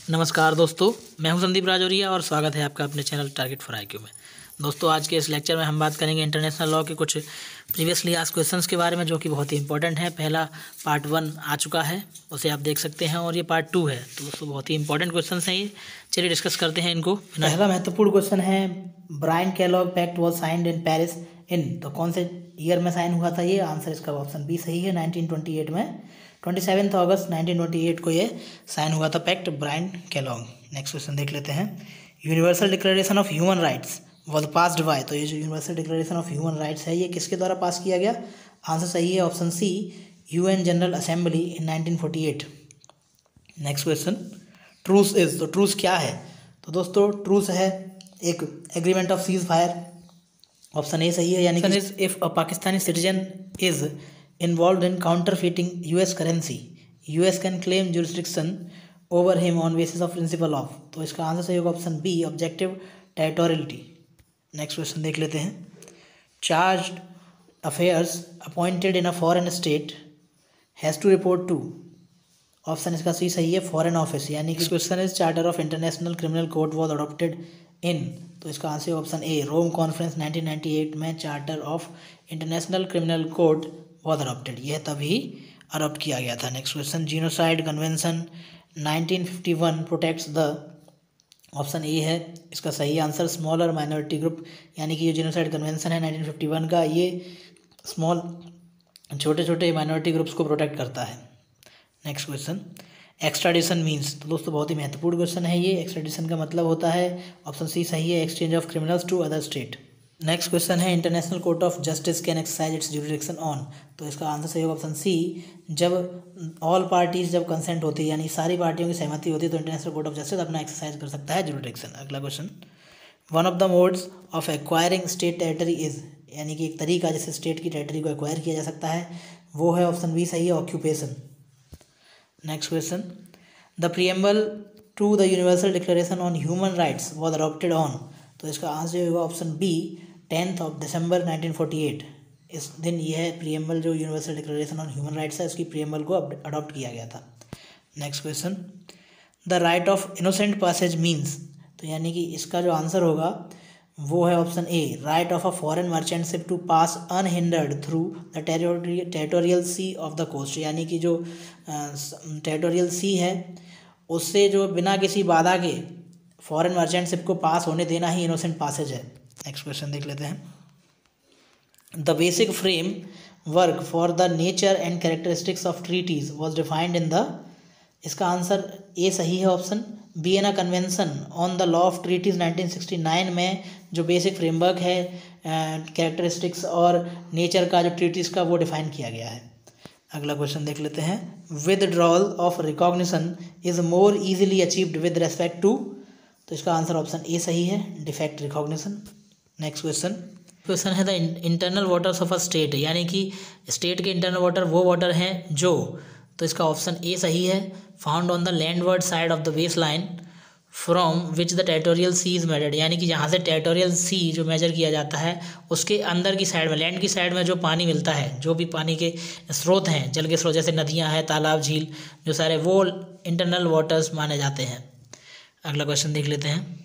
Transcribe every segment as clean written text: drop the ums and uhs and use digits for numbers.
नमस्कार दोस्तों, मैं हूं संदीप राजौरिया और स्वागत है आपका अपने चैनल टारगेट फॉर IQ में। दोस्तों, आज के इस लेक्चर में हम बात करेंगे इंटरनेशनल लॉ के कुछ प्रीवियसली आस्क्ड क्वेश्चंस के बारे में, जो कि बहुत ही इंपॉर्टेंट है। पहला पार्ट 1 आ चुका है, उसे आप देख सकते हैं, और ये पार्ट 2 है। तो दोस्तों, बहुत ही इंपॉर्टेंट क्वेश्चंस हैं ये। चलिए डिस्कस करते हैं इनको। पहला महत्वपूर्ण क्वेश्चन है, Briand Kellogg pact was signed in Paris in, तो कौन से ईयर में साइन हुआ था ये? आंसर इसका ऑप्शन बी सही है, 1928 में। 27 अगस्त 1928 को ये साइन हुआ था pact, Briand Kellogg. Next question देख लेते हैं। Universal declaration of human rights was passed by, तो ये जो universal declaration of human rights है ये किसके द्वारा पास किया गया? आंसर सही है, option C, UN general assembly in 1948। Next question, truce is, तो ट्रूस क्या है? तो दोस्तों, ट्रूस है एक agreement of ceasefire, option A सही है। यानी कि if a Pakistani citizen is involved in counterfeiting US currency, US can claim jurisdiction over him on basis of principle of, तो इसका आंसर सही होगा option B, objective territoriality. Next question देख लेते हैं। Charged affairs appointed in a foreign state has to report to, option इसका C सही है, फॉरेन ऑफिस। यानी कि question is charter of international criminal code was adopted in, तो इसका answer option A, Rome conference 1998 में charter of international criminal code was adopted, यह तभी अडॉप्ट किया गया था। Next question, genocide convention 1951 protects the, option A है इसका सही आंसर, स्मॉलर माइनॉरिटी ग्रुप। यानी कि ये जीनोसाइड कन्वेंशन है 1951 का, ये स्मॉल छोटे छोटे माइनॉरिटी ग्रुप्स को प्रोटेक्ट करता है। नेक्स्ट क्वेश्चन, एक्स्ट्राडिशन मीन्स, तो दोस्तों बहुत ही महत्वपूर्ण क्वेश्चन है ये। एक्स्ट्राडिशन का मतलब होता है, ऑप्शन सी सही है, exchange of criminals to other state. Next question है, international court of justice can exercise its jurisdiction on, तो इसका आंसर सही होगा ऑप्शन सी, जब ऑल पार्टीज जब कंसेंट होती है, यानी सारी पार्टियों की सहमति होती है, तो इंटरनेशनल कोर्ट ऑफ जस्टिस अपना एक्सरसाइज कर सकता है जुरिडिक्शन। अगला question, one of the modes of acquiring state territory is, यानी कि एक तरीका जिससे स्टेट की टेरिटरी को एक्वायर किया जा सकता है, वो है ऑप्शन बी सही है, occupation. Next question, the preamble to the universal declaration on human rights was adopted on, तो इसका आंसर होगा ऑप्शन बी, 10 दिसंबर 1948। इस दिन यह प्रीएम्बल जो universal declaration on human rights है, उसकी प्रीएम्बल को अडॉप्ट किया गया था। Next question, the right of innocent passage means, तो यानी कि इसका जो आंसर होगा वो है option A, right of a foreign merchant to pass unhindered through the territorial sea of the coast, यानी कि जो टेरिटोरियल सी है उससे जो बिना किसी बाधा के फॉरेन मर्चेंट को पास होने देना ही इनोसेंट पासेज है। नेक्स्ट क्वेश्चन देख लेते हैं। The basic framework for the nature and characteristics of treaties was defined in the, इसका आंसर ए सही है, option Vienna convention on the law of treaties 1969 में जो बेसिक फ्रेमवर्क है कैरेक्टरिस्टिक्स और नेचर का जो ट्रीटीज का, वो डिफाइन किया गया है। अगला क्वेश्चन देख लेते हैं। Withdrawal of recognition is more easily achieved with respect to, तो इसका आंसर ऑप्शन ए सही है, डिफेक्ट रिकॉग्निशन। नेक्स्ट क्वेश्चन है, the internal waters of a state, यानी कि स्टेट के इंटरनल वाटर वो वाटर हैं जो, तो इसका ऑप्शन ए सही है, found on the landward side of the baseline from which the territorial sea is measured, यानी कि जहाँ से टेरिटोरियल सी जो मेजर किया जाता है उसके अंदर की साइड में, लैंड की साइड में जो पानी मिलता है, जो भी पानी के स्रोत हैं, जल के स्रोत, जैसे नदियाँ हैं, तालाब, झील, जो सारे वो इंटरनल वाटर्स माने जाते हैं। अगला क्वेश्चन देख लेते हैं।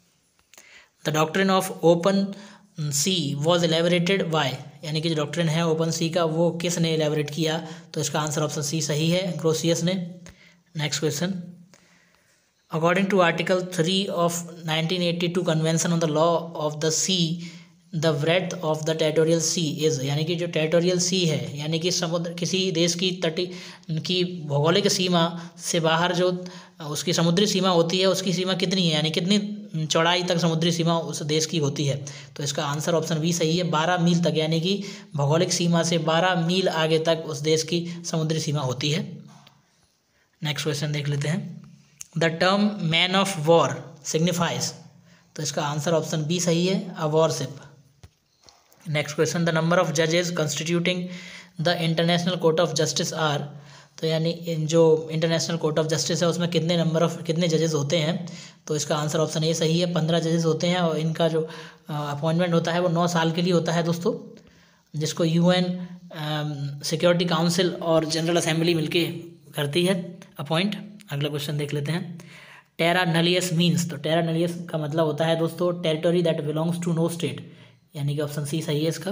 The doctrine of open sea was elaborated by, यानी कि जो डॉक्ट्रिन है ओपन सी का, वो किसने एलेबरेट किया? तो इसका आंसर ऑप्शन सी सही है, ग्रोसियस ने। Next question, according to article 3 of 1982 convention on the law of the sea, the breadth of the territorial sea is, यानी कि जो टेरिटोरियल सी है, यानी कि समुद्र, किसी देश की तटीय की भौगोलिक सीमा से बाहर जो उसकी समुद्री सीमा होती है, उसकी सीमा कितनी है, यानी कितनी चौड़ाई तक समुद्री सीमा उस देश की होती है? तो इसका आंसर ऑप्शन बी सही है, 12 मील तक, यानी कि भौगोलिक सीमा से 12 मील आगे तक उस देश की समुद्री सीमा होती है। नेक्स्ट क्वेश्चन देख लेते हैं। The term man of war signifies, तो इसका आंसर ऑप्शन बी सही है, a warship. Next question, the number of जजेस constituting the international court of justice are, तो यानी जो इंटरनेशनल कोर्ट ऑफ जस्टिस है उसमें कितने जजेस होते हैं? तो इसका आंसर ऑप्शन ए सही है, 15 जजेस होते हैं, और इनका जो अपॉइंटमेंट होता है वो 9 साल के लिए होता है दोस्तों, जिसको UN सिक्योरिटी काउंसिल और जनरल असेंबली मिलके करती है अपॉइंट। अगला क्वेश्चन देख लेते हैं। टेरा नलियस मीन्स, तो टेरा नलियस का मतलब होता है दोस्तों territory that belongs to no state, यानी कि ऑप्शन सी सही है इसका।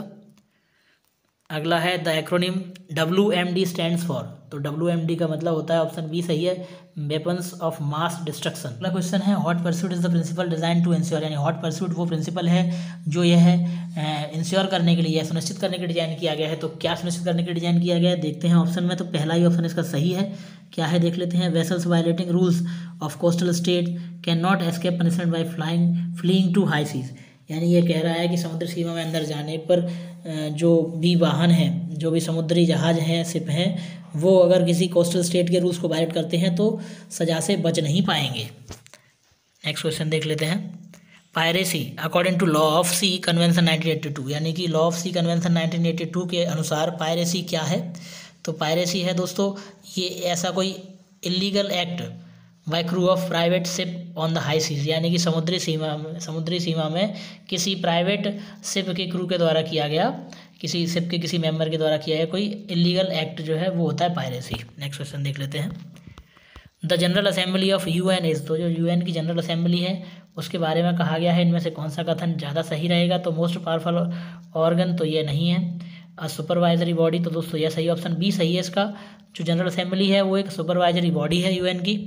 अगला है the acronym WMD stands for, तो WMD का मतलब होता है ऑप्शन बी सही है वेपन्स ऑफ मास डिस्ट्रक्शन। अगला क्वेश्चन है hot pursuit is the principle designed to ensure, यानी हॉट परस्यूट वो प्रिंसिपल है जो यह है इंश्योर करने के लिए, सुनिश्चित करने के लिए डिजाइन किया गया है। तो क्या सुनिश्चित करने के लिए डिजाइन किया गया है देखते हैं ऑप्शन में। तो पहला ही ऑप्शन इसका सही है, क्या है देख लेते हैं। Vessels violating rules of coastal state cannot escape punishment by fleeing to high seas, यानी ये कह रहा है कि समुद्र सीमा में अंदर जाने पर जो भी वाहन हैं, जो भी समुद्री जहाज हैं, शिप हैं, वो अगर किसी कोस्टल स्टेट के रूल्स को वायलेट करते हैं तो सजा से बच नहीं पाएंगे। नेक्स्ट क्वेश्चन देख लेते हैं। Piracy according to law of sea convention 1982, यानी कि लॉ ऑफ सी कन्वेंशन 1982 के अनुसार पायरेसी क्या है। तो पायरेसी है दोस्तों ये ऐसा कोई illegal act by crew of private ship on the high seas, यानी कि समुद्री सीमा में किसी प्राइवेट शिप के क्रू के द्वारा किया गया, किसी शिप के किसी मेंबर के द्वारा किया गया कोई इलीगल एक्ट जो है वो होता है पायरेसी। नेक्स्ट क्वेश्चन देख लेते हैं। The general assembly of UN is, तो जो UN की जनरल असेंबली है उसके बारे में कहा गया है इनमें से कौन सा कथन ज़्यादा सही रहेगा। तो मोस्ट पावरफुल ऑर्गन तो ये नहीं है। सुपरवाइजरी बॉडी, तो दोस्तों यह सही ऑप्शन बी सही है इसका। जो जनरल असेंबली है वो एक सुपरवाइजरी बॉडी है UN की।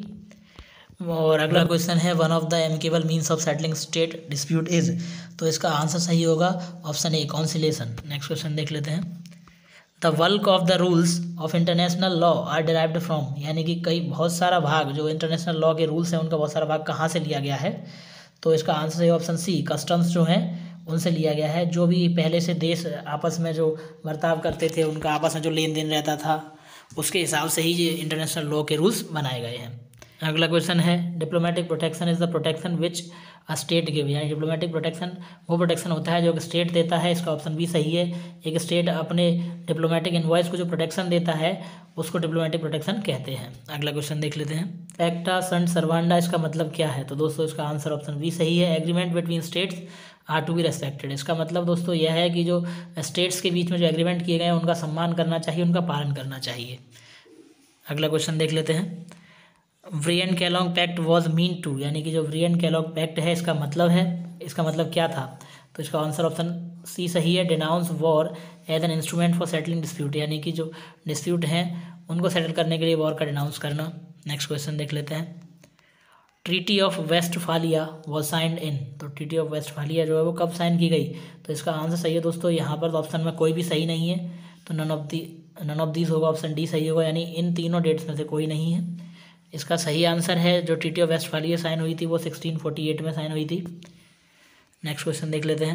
और अगला क्वेश्चन है one of the amicable means of settling state dispute is, तो इसका आंसर सही होगा option A conciliation. Next question देख लेते हैं। The bulk of the rules of international law are derived from, यानी कि कई बहुत सारा भाग जो इंटरनेशनल लॉ के रूल्स हैं उनका बहुत सारा भाग कहाँ से लिया गया है। तो इसका आंसर है ऑप्शन सी कस्टम्स जो हैं उनसे लिया गया है। जो भी पहले से देश आपस में जो बर्ताव करते थे, उनका आपस में जो लेन देन रहता था, उसके हिसाब से ही ये इंटरनेशनल लॉ के रूल्स बनाए गए हैं। अगला क्वेश्चन है diplomatic protection is the protection which a state give, यानी डिप्लोमेटिक प्रोटेक्शन वो प्रोटेक्शन होता है जो कि स्टेट देता है। इसका ऑप्शन भी सही है। एक स्टेट अपने डिप्लोमेटिक इनवॉइस को जो प्रोटेक्शन देता है उसको डिप्लोमेटिक प्रोटेक्शन कहते हैं। अगला क्वेश्चन देख लेते हैं। पैक्टा सन्ट सर्वांडा इसका मतलब क्या है। तो दोस्तों इसका आंसर ऑप्शन भी सही है agreement between states are to be respected. इसका मतलब दोस्तों यह है कि जो स्टेट्स के बीच में जो एग्रीमेंट किए गए हैं उनका सम्मान करना चाहिए, उनका पालन करना चाहिए। अगला क्वेश्चन देख लेते हैं। Briand Kellogg pact was meant to, यानी कि जो व्रियन-कैलोग पैक्ट है इसका मतलब क्या था। तो इसका आंसर ऑप्शन सी सही है denounce war as an instrument for settling dispute, यानी कि जो डिस्प्यूट हैं उनको सेटल करने के लिए वॉर का डिनाउंस करना। नेक्स्ट क्वेश्चन देख लेते हैं। Treaty of Westphalia was signed in, तो ट्रीटी ऑफ वेस्टफालिया जो है वो कब साइन की गई। तो इसका आंसर सही है दोस्तों, यहाँ पर ऑप्शन में कोई भी सही नहीं है, तो नन ऑफ दीज होगा, ऑप्शन डी सही होगा, यानी इन तीनों डेट्स में से कोई नहीं है। इसका सही आंसर है जो ट्रीटी ऑफ वेस्टफालिया साइन हुई थी वो 1648 में साइन हुई थी। नेक्स्ट क्वेश्चन देख लेते हैं।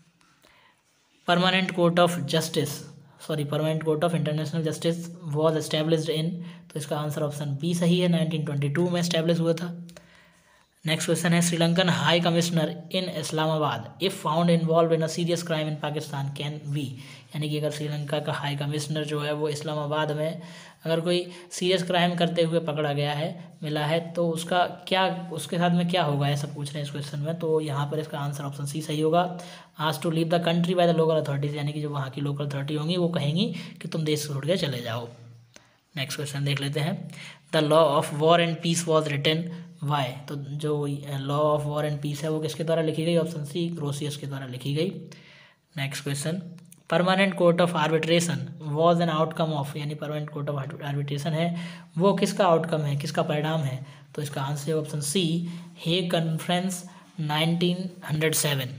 Permanent court of international justice was established in, तो इसका आंसर ऑप्शन बी सही है 1922 में एस्टेब्लिश हुआ था। नेक्स्ट क्वेश्चन है Sri Lankan high commissioner in Islamabad if found involve in a serious crime in Pakistan can be, यानी कि अगर श्रीलंका का हाई कमिश्नर जो है वो इस्लामाबाद में अगर कोई सीरियस क्राइम करते हुए पकड़ा गया है, मिला है, तो उसके साथ में क्या होगा ऐसा पूछ रहे हैं इस क्वेश्चन में। तो यहाँ पर इसका आंसर ऑप्शन सी सही होगा asked to leave the country by the local authorities, यानी कि जो वहाँ की लोकल अथॉरिटी होंगी वो कहेंगी कि तुम देश छोड़ के चले जाओ। नेक्स्ट क्वेश्चन देख लेते हैं। The law of war and peace was written by, तो जो law of war and peace है वो किसके द्वारा लिखी गई, ऑप्शन सी ग्रोसियस के द्वारा लिखी गई। नेक्स्ट question. Permanent court of arbitration was an outcome of, यानी परमानेंट कोर्ट ऑफ आर्बिट्रेशन है वो किसका आउटकम है, किसका परिणाम है। तो इसका आंसर है option C Hague conference 1907।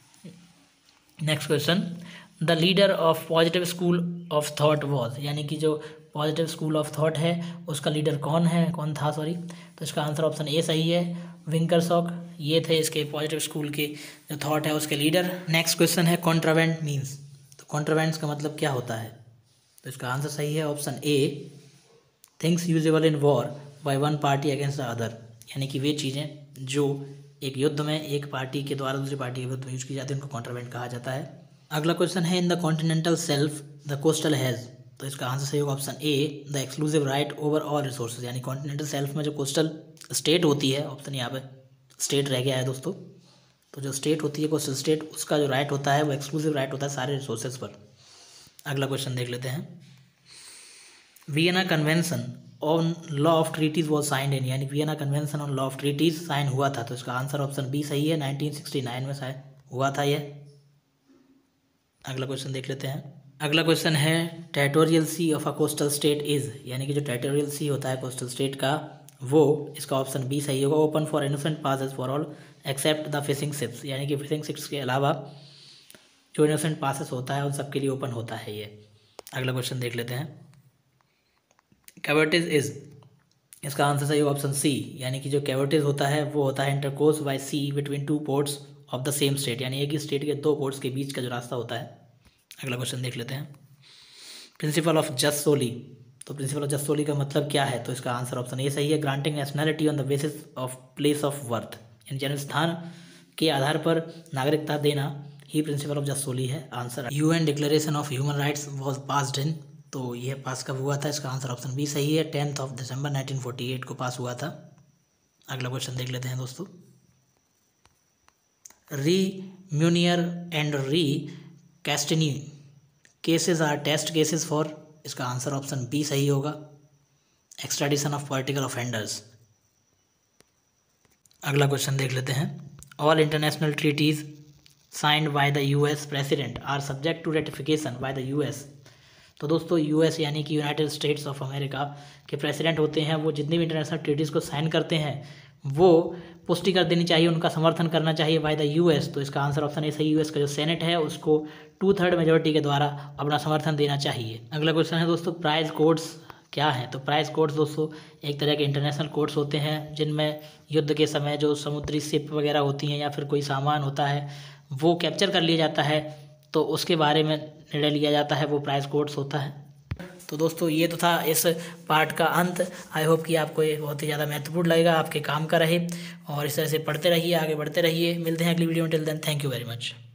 Next question. The leader of positive school of thought was, यानी कि जो पॉजिटिव स्कूल ऑफ थॉट है उसका लीडर कौन था। तो इसका आंसर ऑप्शन ए सही है विंकरसॉक, ये थे इसके पॉजिटिव स्कूल के जो थॉट है उसके लीडर। नेक्स्ट क्वेश्चन है कॉन्ट्रावेंट मीन्स, तो कॉन्ट्रावेंट्स का मतलब क्या होता है। तो इसका आंसर सही है option A things usable in war by one party against the other, यानी कि वे चीज़ें जो एक युद्ध में एक पार्टी के द्वारा दूसरी पार्टी के विरुद्ध यूज की जाती है उनको कॉन्ट्रावेंट कहा जाता है। अगला क्वेश्चन है in the continental shelf the coastal has, तो इसका आंसर सही होगा option A the exclusive right over all resources, यानी कॉन्टिनेंटल सेल्फ में जो कोस्टल स्टेट होती है, ऑप्शन यहाँ पे स्टेट रह गया है दोस्तों, तो जो स्टेट होती है कोस्टल स्टेट उसका जो राइट होता है वो एक्सक्लूसिव राइट होता है सारे रिसोर्सेज पर। अगला क्वेश्चन देख लेते हैं। Vienna convention on law of treaties was signed in, यानी Vienna convention on law of treaties sign हुआ था। तो इसका आंसर ऑप्शन बी सही है, 1969 में साइन हुआ था यह। अगला क्वेश्चन देख लेते हैं। अगला क्वेश्चन है territorial sea of a coastal state is, यानी कि जो टेरिटोरियल सी होता है कोस्टल स्टेट का, वो इसका ऑप्शन बी सही होगा, open for innocent passes for all except the fishing ships, यानी कि फिशिंग शिप्स के अलावा जो इनोसेंट पासेस होता है उन सबके लिए ओपन होता है ये। अगला क्वेश्चन देख लेते हैं। कैविटीज इज, इसका आंसर सही होगा ऑप्शन सी, यानी कि जो कैविटीज होता है वो होता है intercourse by sea between two ports of the same state, यानी एक ही स्टेट के दो पोर्ट्स के बीच का जो रास्ता होता है। अगला क्वेश्चन देख लेते हैं। प्रिंसिपल ऑफ जस सोली, तो प्रिंसिपल ऑफ जस सोली का मतलब क्या है? तो इसका आंसर ऑप्शन ए सही है, granting nationality on the basis of place of birth, यानी जन्म स्थान के आधार पर नागरिकता देना ही प्रिंसिपल ऑफ जस सोली है। Answer UN declaration of human rights was passed in, तो यह पास कब हुआ था? इसका आंसर ऑप्शन बी सही है, 10 दिसंबर 1948 को पास हुआ था। अगला क्वेश्चन देख लेते हैं दोस्तों। री Meunier and re Castioni cases are test cases for, इसका आंसर ऑप्शन बी सही होगा, एक्स्ट्राडिशन ऑफ पॉलिटिकल ऑफेंडर्स। अगला क्वेश्चन देख लेते हैं। All international treaties signed by the US president are subject to ratification by the US, तो दोस्तों US यानी कि यूनाइटेड स्टेट्स ऑफ अमेरिका के प्रेसिडेंट होते हैं, वो जितनी भी इंटरनेशनल ट्रीटीज़ को साइन करते हैं वो पुष्टि कर देनी चाहिए, उनका समर्थन करना चाहिए बाय द यूएस। तो इसका आंसर ऑप्शन ए सही, यूएस का जो सेनेट है उसको 2/3 मेजोरिटी के द्वारा अपना समर्थन देना चाहिए। अगला क्वेश्चन है दोस्तों, प्राइज कोड्स क्या है? तो प्राइज कोड्स दोस्तों एक तरह के इंटरनेशनल कोड्स होते हैं जिनमें युद्ध के समय जो समुद्री शिप वगैरह होती हैं या फिर कोई सामान होता है वो कैप्चर कर लिया जाता है, तो उसके बारे में निर्णय लिया जाता है, वो प्राइस कोड्स होता है। तो दोस्तों ये तो था इस पार्ट का अंत। आई होप कि आपको ये बहुत ही ज़्यादा महत्वपूर्ण लगेगा, आपके काम का रहे, और इस तरह से पढ़ते रहिए, आगे बढ़ते रहिए। मिलते हैं अगली वीडियो में, till then thank you very much.